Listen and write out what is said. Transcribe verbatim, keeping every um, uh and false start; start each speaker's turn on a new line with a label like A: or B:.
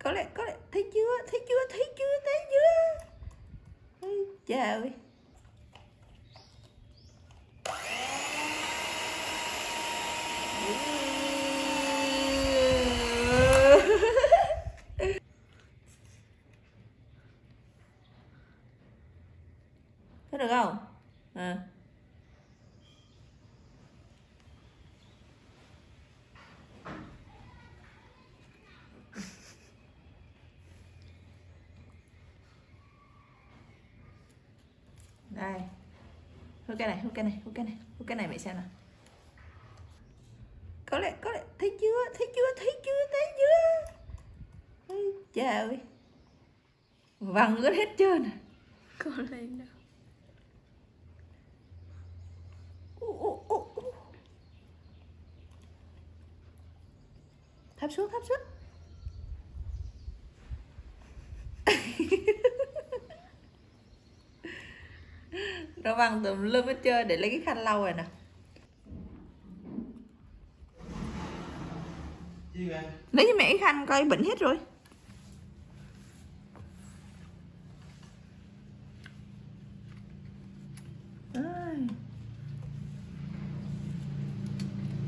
A: Có lẽ, có lẽ, thấy chưa, thấy chưa, thấy chưa, thấy chưa. Ôi trời. Có được không? À. Đây. Hút cái này, hút cái này, hút cái này, hút cái này mẹ xem nào. Có lẽ, có lẽ, thấy chưa, thấy chưa, thấy chưa, thấy chưa. Ôi trời. Văng ướt hết trơn.
B: Có lên đâu.
A: Thấp xuống, thấp xuống. Nó văng tùm lum hết trơn. Để lấy cái khăn lau rồi nè. Lấy cho mẹ cái khăn coi bẩn hết rồi.